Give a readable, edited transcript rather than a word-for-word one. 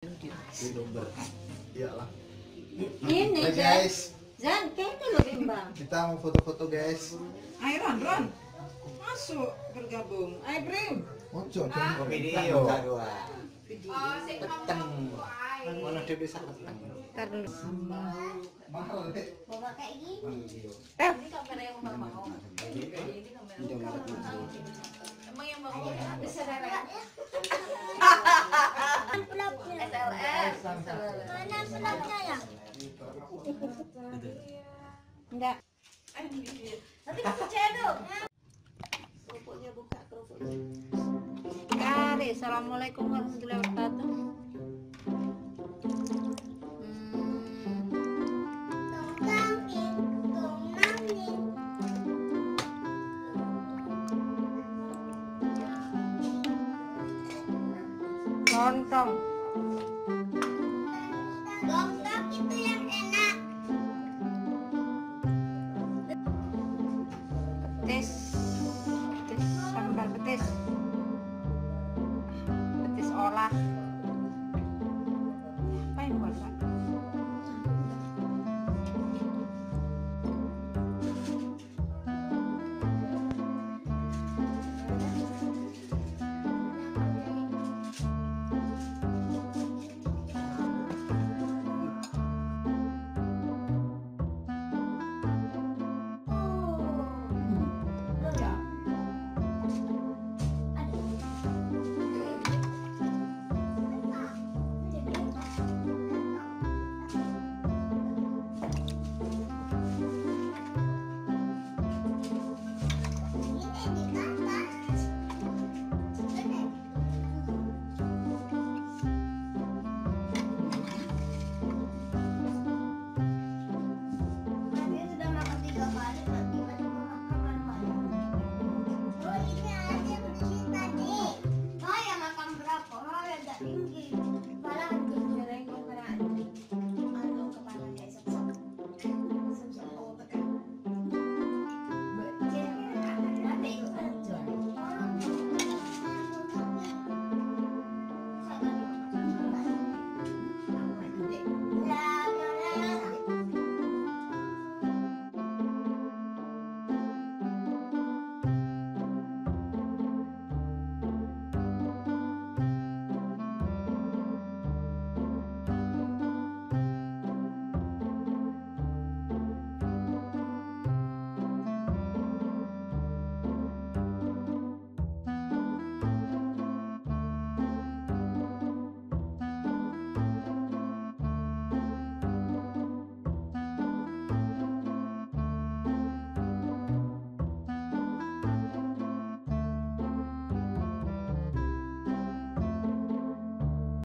Youtuber. Iyalah. Ini guys. Zan, kayaknya lo bimbang. Kita mau foto-foto guys. Ayo Ron. Masuk bergabung. Ayo Brim. Ojo, Video. Peteng. Mana dia bisa peteng? Ntar dulu. Mahal deh. Bawa kayak gini. Ini kamera yang mama mau. Ini kamera. Emang yang mau besar ya? SLS. Mana senapnya ya? Enggak. Nanti kamu cedok. Kari, assalamualaikum warahmatullahi wabarakatuh.